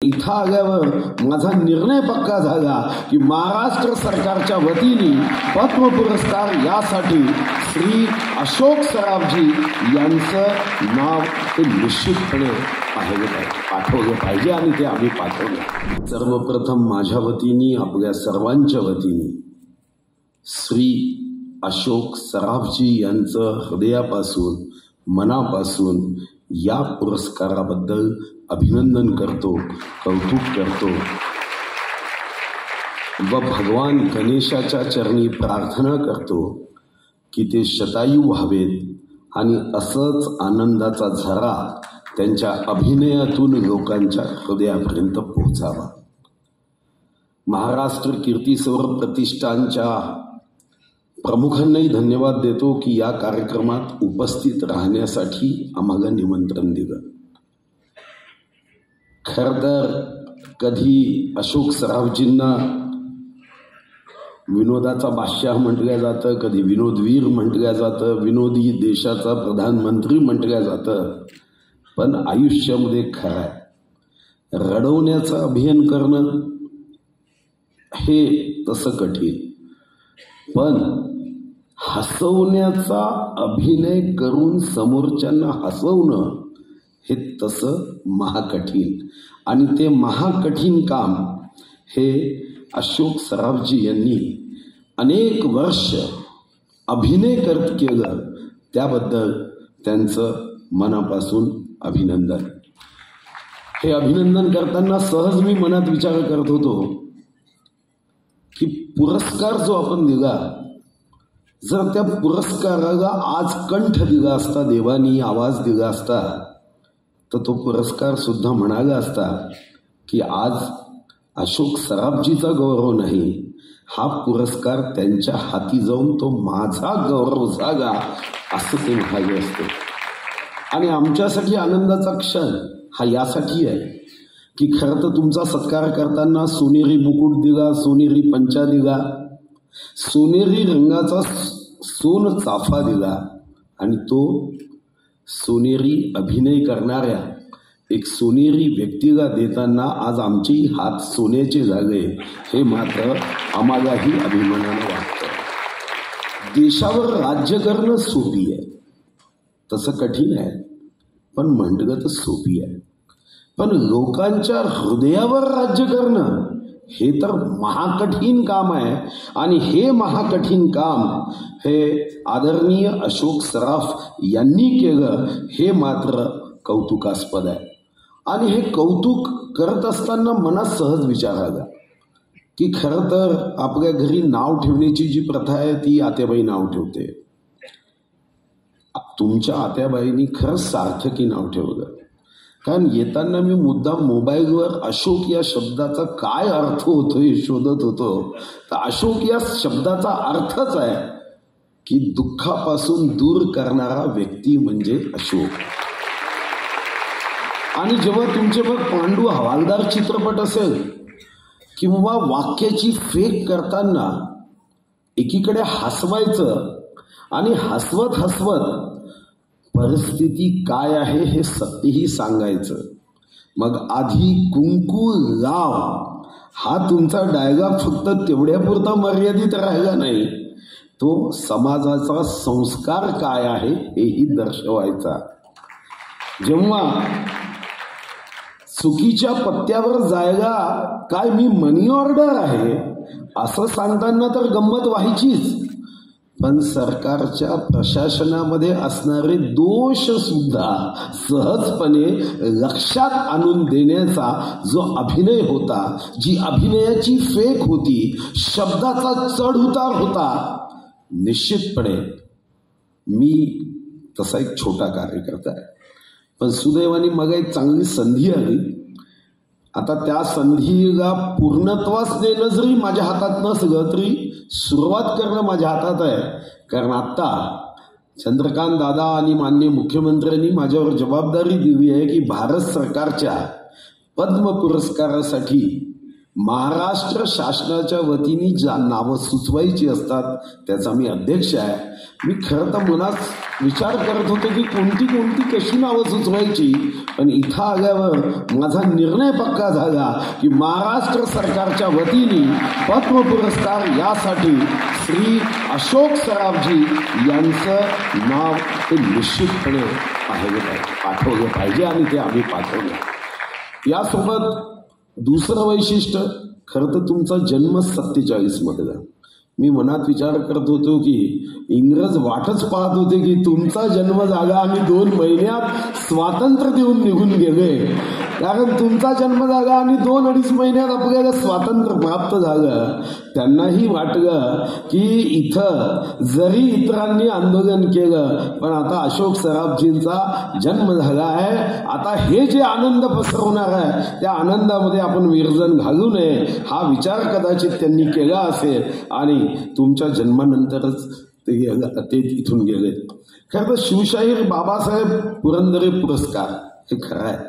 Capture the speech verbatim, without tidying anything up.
इथं आल्यावर माझा निर्णय पक्का झाला की महाराष्ट्र सरकारच्या वतीने पद्म पुरस्कार यासाठी श्री अशोक सराफजी यांचं नाव ते निश्चितपणे पाठवलं पाहिजे आणि ते आम्ही पाठवलं। सर्वप्रथम माझ्या वतीने आपल्या सर्वांच्या वतीने श्री अशोक सराफजी यांचं हृदयापासून मनापासून या पुरस्काराबद्दल अभिनंदन करतो, कौतुक करतो व भगवान गणेशाच्या चरणी प्रार्थना करतो की ते शतायू व्हावेत आणि असंच आनंदाचा झरा त्यांच्या अभिनयातून लोकांच्या हृदयापर्यंत पोहोचावा। महाराष्ट्र कीर्तिसौरभ प्रतिष्ठानच्या प्रमुखांनाही धन्यवाद देतो की या कार्यक्रमात उपस्थित राहण्यासाठी आम्हाला निमंत्रण दिलं। खरं तर कधी अशोक सराफजींना विनोदाचा बादशाह म्हटलं जातं, कधी विनोदवीर म्हटलं जातं, विनोदी देशाचा प्रधानमंत्री म्हटलं जातं, पण आयुष्यामध्ये खरं आहे रडवण्याचं अभिनय करणं हे तसं कठीण, पण हसवण्याचा अभिनय करून समोरच्यांना हसवणं हे तसं महाकठीण, आणि ते महाकठीण काम हे अशोक सराफजी यांनी अनेक वर्ष अभिनय करत केलं, त्याबद्दल त्यांचं मनापासून अभिनंदन। हे अभिनंदन करताना सहज मी मनात विचार करत होतो की पुरस्कार जो आपण दिला, जर त्या पुरस्काराला आज कंठ दिला असता, देवानी आवाज दिला असता, तर तो पुरस्कार सुद्धा म्हणाला असता की आज अशोक सराफजीचा गौरव नाही, हा पुरस्कार त्यांच्या हाती जाऊन तो माझा गौरव झाला असं ते म्हणाले असते। आणि आमच्यासाठी आनंदाचा क्षण हा यासाठी आहे की खरं तर तुमचा सत्कार करताना सोनेरी मुकुट दिला, सोनेरी पंचा दिला, सोनेरी रंगाचा सोन चाफा दिला, आणि तो सोनेरी अभिनय करणाऱ्या एक सोनेरी व्यक्तीला देताना आज आमचेही हात सोन्याचे झाले, हे मात्र आम्हालाही अभिमानानं वाटतं। देशावर राज्य करणं सोपी आहे, तसं कठीण आहे, पण म्हटलं तर सोपी आहे, पण लोकांच्या हृदयावर राज्य करणं हे तर महाकठीण काम आहे। आणि हे महाकठीण काम हे आदरणीय अशोक सराफ यांनी केलं, हे मात्र कौतुकास्पद आहे। आणि हे कौतुक करत असताना मनात सहज विचार आला की खरं तर आपल्या घरी नाव ठेवण्याची जी प्रथा आहे ती आत्याबाई नाव ठेवते। तुमच्या आत्याबाईंनी खरंच सार्थकी नाव ठेवलं, कारण येताना मी मुद्दाम मोबाईलवर अशोक या शब्दाचा काय अर्थ होतो हे शोधत होतो, तर अशोक या शब्दाचा अर्थच आहे की दुःखापासून दूर करणारा व्यक्ती म्हणजे अशोक। आणि जेव्हा तुमचे बघ पांडू हवालदार चित्रपट असेल किंवा वाक्याची फेक करताना एकीकडे हसवायचं आणि हसवत हसवत परिस्थिती काय आहे हे सत्यही सांगायचं, मग आधी कुंकू लाव हा तुमचा डायलॉग फक्त तेवढ्यापुरता मर्यादित राहिला नाही, तो समाजाचा संस्कार काय आहे हेही दर्शवायचा। जेव्हा चुकीच्या पत्त्यावर जायला काय मी मनी ऑर्डर आहे असं सांगताना तर गंमत व्हायचीच, पण सरकारच्या प्रशासनामध्ये असणारे दोष सुद्धा सहजपणे लक्षात आणून देण्याचा जो अभिनय होता, जी अभिनयाची फेक होती, शब्दाचा चढ उतार होता, निश्चितपणे मी तसा एक छोटा कार्यकर्ता आहे, पण सुदैवाने मग एक चांगली संधी आली। आता त्या संधीला पूर्णत्वास देणं जरी माझ्या हातात नसलं तरी सुरुवात करणं माझ्या हातात आहे, कारण आत्ता चंद्रकांत दादा आणि माननीय मुख्यमंत्र्यांनी माझ्यावर जबाबदारी दिली आहे की भारत सरकारच्या पद्म पुरस्कारासाठी महाराष्ट्र शासनाच्या वतीने ज्या नावं सुचवायची असतात त्याचा मी अध्यक्ष आहे. मी खरं तर मनात विचार करत होतो की कोणती कोणती कशी नावं सुचवायची, पण इथं आल्यावर माझा निर्णय पक्का झाला की महाराष्ट्र सरकारच्या वतीने पद्म पुरस्कार यासाठी श्री अशोक सराफजी यांचं नाव ते निश्चितपणे पाठवलं पाहिजे आणि ते आम्ही पाठवलं. यासोबत दुसरं वैशिष्ट्य, खरं तर तुमचा जन्म सत्तेचाळीस मध्ये. मी मनात विचार करत होतो की इंग्रज वाटच पाहत होते की तुमचा जन्म झाला आणि दोन महिन्यात स्वातंत्र्य देऊन निघून गेले, कारण तुमचा जन्म झाला आणि दोन अडीच महिन्यात आपल्याला स्वातंत्र्य प्राप्त झालं. त्यांनाही वाटलं की इथं जरी इतरांनी आंदोलन केलं पण आता अशोक सराफजींचा जन्म झाला आहे, आता हे जे आनंद पसरवणार आहे त्या आनंदामध्ये आपण विरजन घालू नये हा विचार कदाचित त्यांनी केला असेल आणि तुमच्या जन्मानंतरच ते ते इथून गेले. खरं तर शिवशाहीर बाबासाहेब पुरंदरे पुरस्कार हे खरं आहे,